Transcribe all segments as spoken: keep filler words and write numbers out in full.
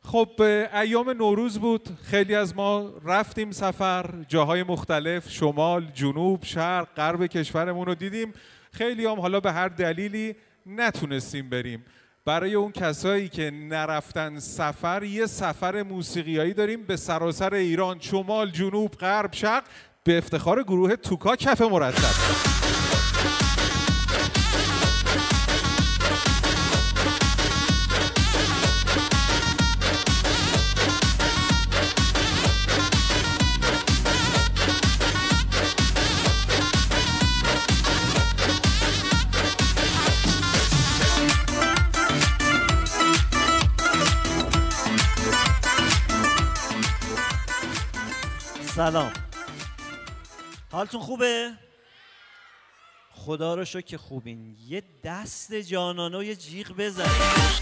خب ایام نوروز بود، خیلی از ما رفتیم سفر، جاهای مختلف، شمال، جنوب، شرق، غرب کشورمون رو دیدیم. خیلی هم حالا به هر دلیلی نتونستیم بریم. برای اون کسایی که نرفتن سفر، یه سفر موسیقیایی داریم به سراسر ایران، شمال، جنوب، غرب، شرق، به افتخار گروه توکا کف مرتب. سلام، حالتون خوبه؟ خدا رو شکر که خوبین. یه دست جانانه و یه جیغ بزنید.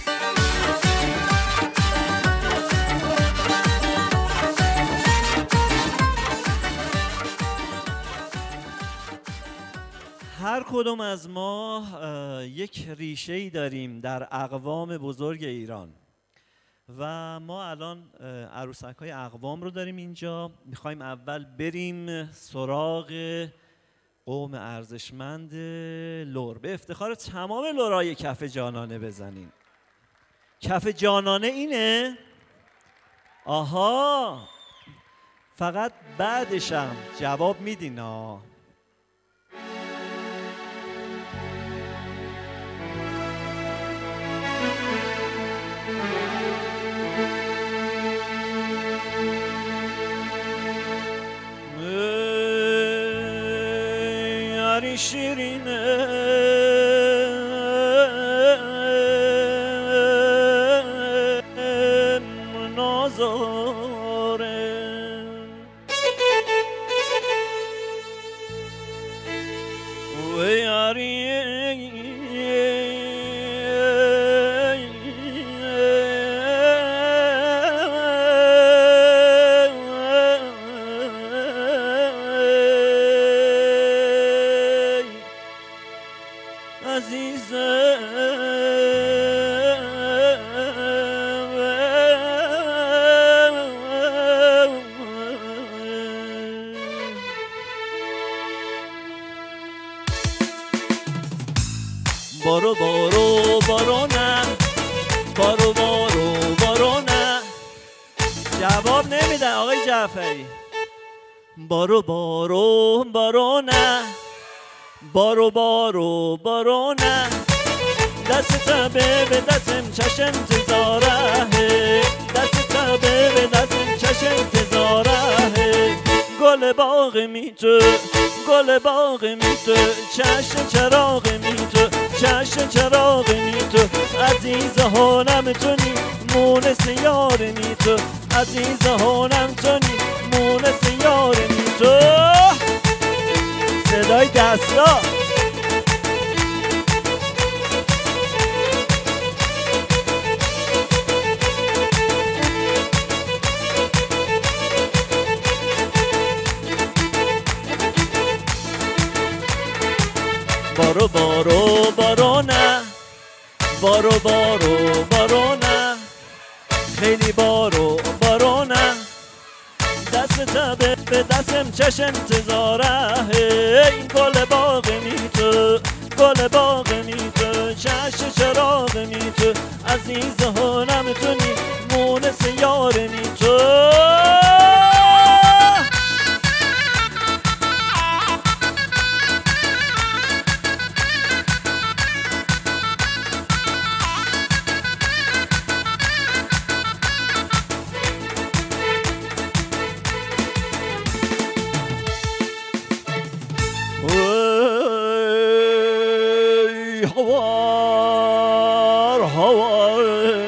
هر کدوم از ما یک ریشه‌ای داریم در اقوام بزرگ ایران و ما الان عروسک‌های اقوام رو داریم اینجا. میخوایم اول بریم سراغ قوم ارزشمند لر. به افتخار تمام لرای کف جانانه بزنین. کف جانانه اینه؟ آها، فقط بعدشم جواب میدین ها. شیرینه نازاره و یاری بارو بارو بارو نه، بارو بارو بارو نه. جواب نمیدن آقای جعفری. بارو بارو بارو نه، بارو بارو بارو نه. دست تبه به دستم چش انتظاره، دست تبه به دستم چش انتظاره. گل باغ می تو، گل باغ می تو، چشم چراغ می تو، چشم چراغ می تو. عزیز هانم تونی مونس یار می تو، عزیز هانم تونی مونس یار می تو. صدای دستا بارو بارو بارو نه، بارو بارو بارو نه. خیلی بارو بارو نه. دست تبه به دستم چش انتظاره. این گل باغ می تو، گل باغ می تو، چش چراغ می تو. عزیز هانم تونی مونس یار می تو. هوار هوار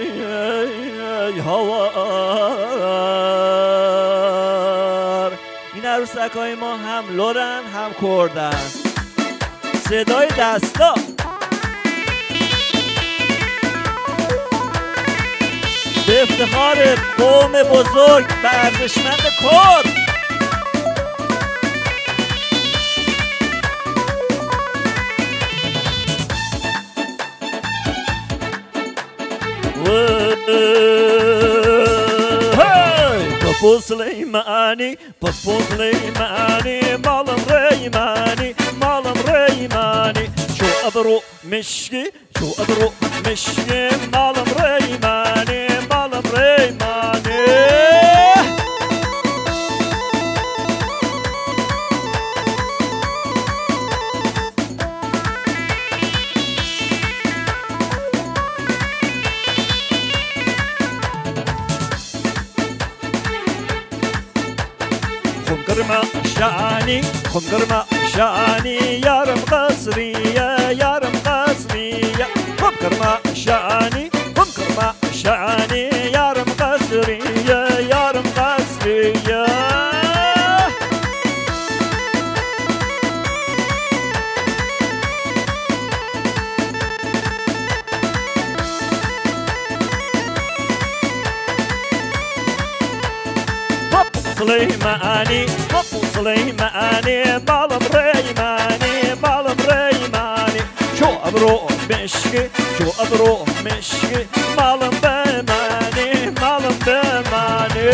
هوار. این عروسک‌های ما هم لرن هم کردن. صدای دستا به افتخار قوم بزرگ و ارزشمند کرد. پاپو سلیمانی پاپو سلیمانی مالم ریمانی مالم ریمانی شو ابرو مشکی شو ابرو مشکی مالم ریمانی مالم ریمانی خم قرمة شعاني خم قرمة شعاني يارم قصرية يارم قصرية خم قرمة شعاني خم قرمة شعاني يارم قصرية يارم قصرية سليماني بابو سليماني بالم ريماني بالم ريماني شو ابرو مشكي شو ابرو مشكي بالم بماني بالم بماني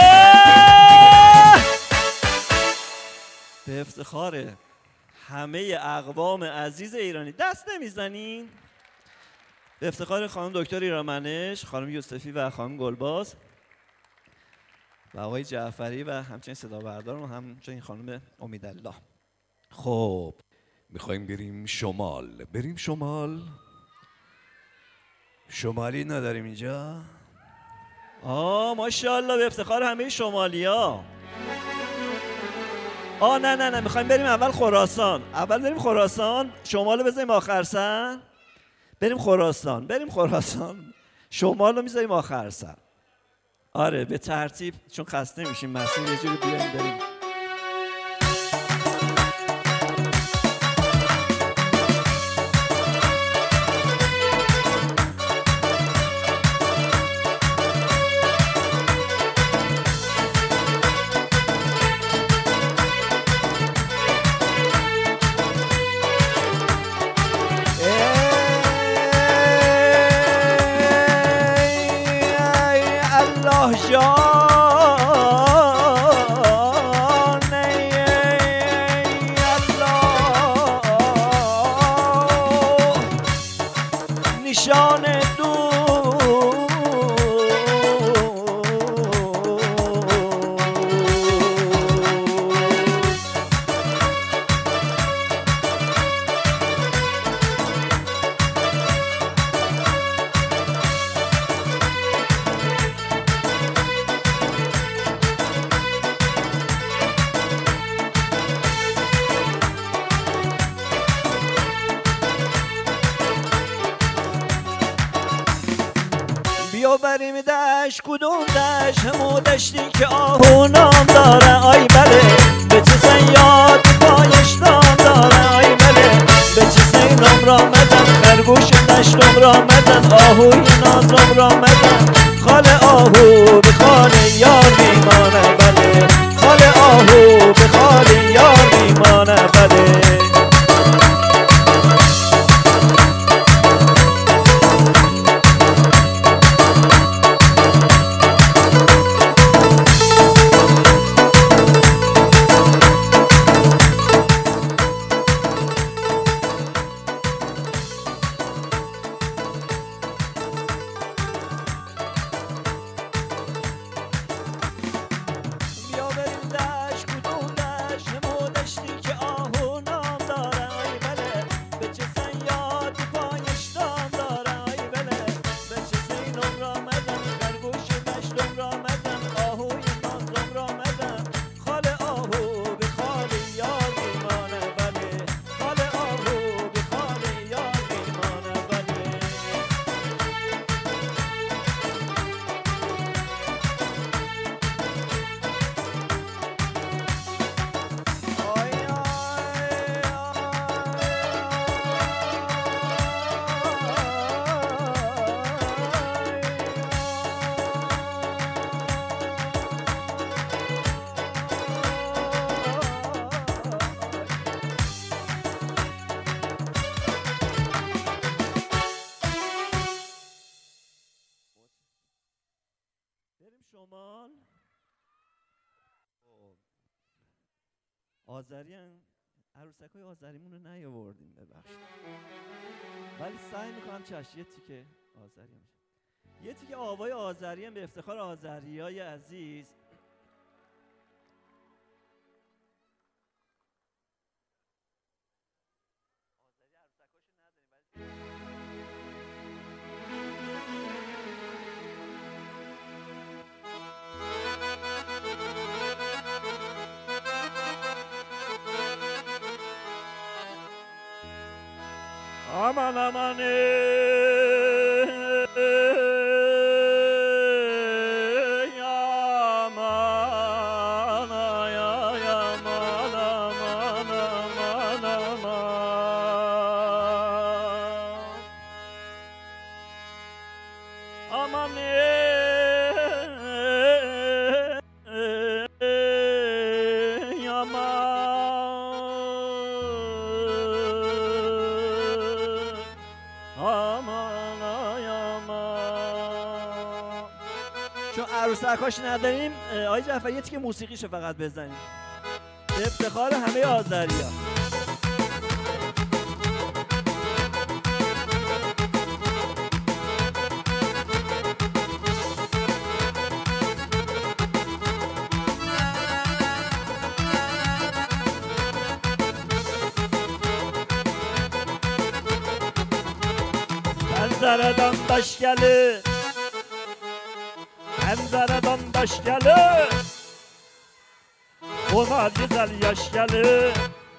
به افتخار همه اقوام عزیز ایرانی دست نمیزنین؟ به افتخار خانم دکتر ایرانمنش، خانم یوسفی و خانم گلباز و آقای جعفری و همچنین صدا بردار و همچنین خانم امیدالله. خب میخوایم بریم شمال. بریم شمال. شمالی نداریم اینجا؟ آه ماشاءالله به افتخار همه شمالیا. آه نه نه نه میخوایم بریم اول خراسان. اول بریم خراسان، شمال رو بذاریم آخر سر. بریم خراسان بریم خراسان شمال رو میذاریم آخر سر. آره به ترتیب، چون خسته میشیم مسیر یه جوری بیایم بریم. بریم دشت کدوم دشت همو دشتی که آهو نام داره آی بله به چه سیاد پایش نام داره آی بله به چه سینم را مدن خرگوش دشتم را مدن آهوی نازم را مدن خال آهو به خال یار میمانه بله خال آهو به خال یار میمانه بله آذری هم عروسکای آذریمون رو نیاوردیم ببخشید، ولی سعی میکنم چشم یه تیکه آذری میشه، یه تیکه آوای آذری هم به افتخار آذریای عزیز. آذری عروسکاشو نداریم aman aman ey aman ay ay aman aman aman aman aman ey aman چون عروسکاش نداریم آقای جعفری یه تیکه موسیقیشو فقط بزنیم به افتخار همه آذریا. Pəncərədən daş gəlir, pəncərədən daş gəlir, ona gözəl yaş gəlir,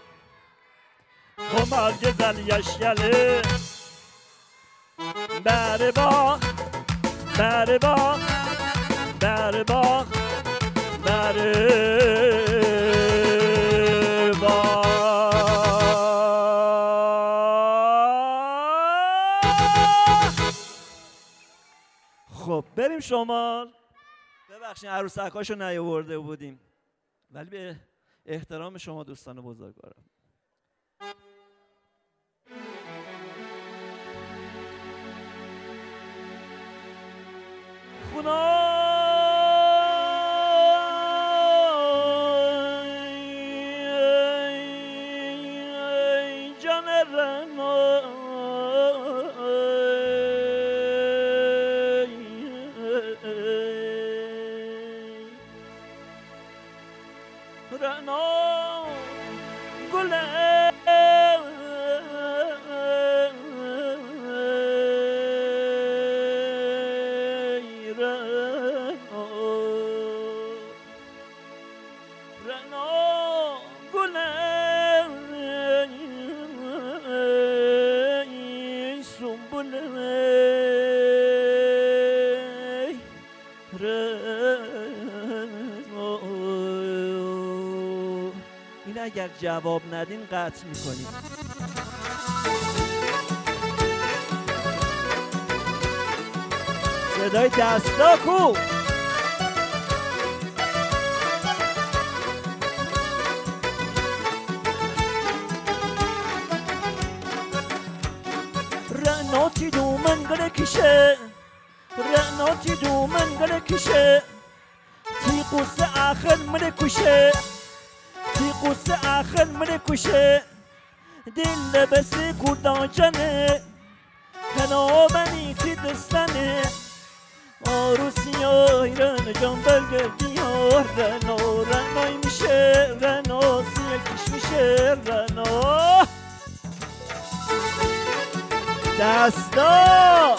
ona gözəl yaş gəlir. Bəri bax, bəri bax, bəri bax, bəri bax. خب بریم شمال. ببخشید عروسکاشو نیاورده بودیم ولی به احترام شما دوستان بزرگوارم. خدای جان رنا رنا گله این اگر جواب ندین قطع میکنیم. صدای دستا کو؟ رناتی دو منگل کشه، رناتی دو منگل کشه، تی قصه آخر من کشه، تی قصه آخر من کشه، دل لبسی کردان جنه، کنو منی که دستنه، آروسی آیرن جان برگردی رنو رنوی میشه، رنو سیکش میشه، رنو دستا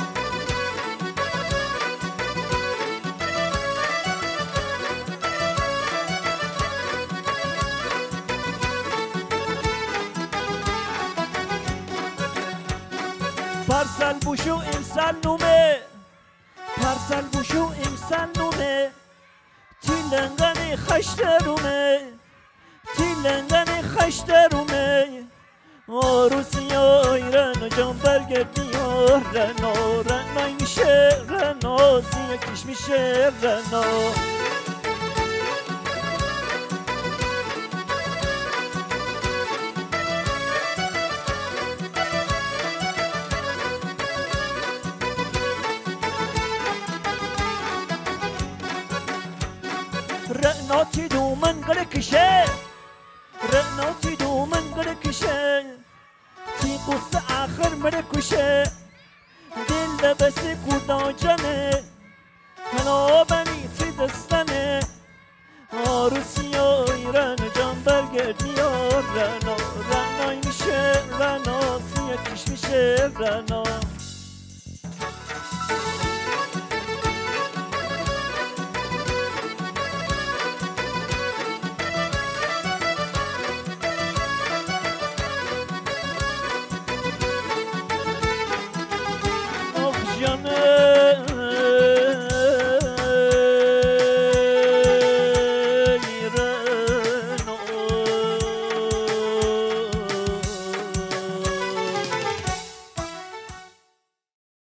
پارسال بوشو امسال نومه، پارسال بوشو امسال نومه، تیلنگانی خشترومه، تیلنگانی خشترومه، آروسی آیرن جان برگردی رنو رنوی میشه، رنو سیکش میشه، رنو رناتی دو منگل کشه، رنا تی دومن گره کشه تی قصه آخر مره کشه دل لبسی کوردا جنه هنا بنی تی دستنه آروسیای رن جان برگردی رنا رنای میشه رنا سیتیش میشه رنا